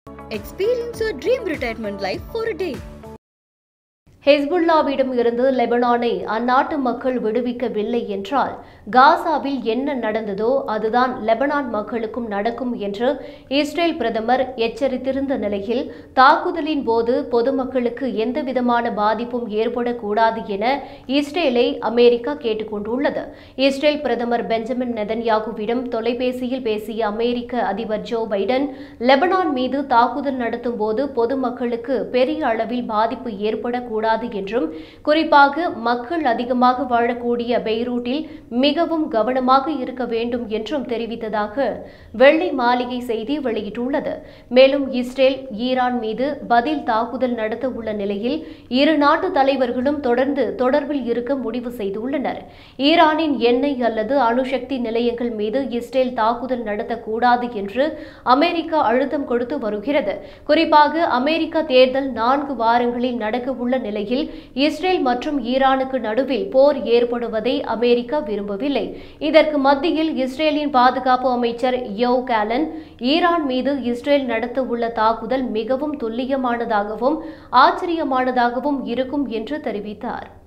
Experience your dream retirement life for a day. ஹெஸ்புல்லாவிடம் இருந்து லெபனானை அந்நாட்டு மக்கள் விடுவிக்கவில்லை என்றால் காசாவில் என்ன நடந்ததோ அதுதான் லெபனான் மக்களுக்கும் நடக்கும் என்று இஸ்ரேல் பிரதமர் எச்சரித்திருந்த நிலையில் தாக்குதலின் போது பொதுமக்களுக்கு எந்தவிதமான பாதிப்பும் ஏற்படக்கூடாது என இஸ்ரேலை அமெரிக்கா கேட்டுக்கொண்டுள்ளது. இஸ்ரேல் பிரதமர் பெஞ்சமின் நெதன்யாகுவிடம் தொலைபேசியில் பேசிய அமெரிக்க அதிபர் ஜோ பைடன் லெபனான் மீது தாக்குதல் நடத்தும் போது பொதுமக்களுக்கு பெரிய அளவில் பாதிப்பு ஏற்படக்கூடாது என்றும் குறிப்பாக மக்கள் அதிகமாக வாழக்கூடிய பெய்ரூட்டில் மிகவும் கவனமாக இருக்க வேண்டும் என்றும் தெரிவித்ததாக வெள்ளை மாளிகை செய்தி வெளியிட்டுள்ளது. மேலும் இஸ்ரேல் ஈரான் மீது பதில் தாக்குதல் நடத்த உள்ள நிலையில் இரு நாட்டு தலைவர்களும் தொடர்ந்து தொடர்பில் இருக்க முடிவு செய்துள்ளனர். ஈரானின் எண்ணெய் அல்லது அணுசக்தி நிலையங்கள் மீது இஸ்ரேல் தாக்குதல் நடத்தக்கூடாது என்று அமெரிக்கா அழுத்தம் கொடுத்து வருகிறது. குறிப்பாக அமெரிக்க தேர்தல் 4 வாரங்களில் நடக்க உள்ள நிலையில் இஸ்ரேல் மற்றும் ஈரானுக்கு நடுவில் போர் ஏற்படுவதை அமெரிக்கா விரும்பவில்லை. இதற்கு மத்தியில் இஸ்ரேலின் பாதுகாப்பு அமைச்சர் யோவ் காலன் ஈரான் மீது இஸ்ரேல் நடத்த உள்ள தாக்குதல் மிகவும் துல்லியமானதாகவும் ஆச்சரியமானதாகவும் இருக்கும் என்று தெரிவித்தார்.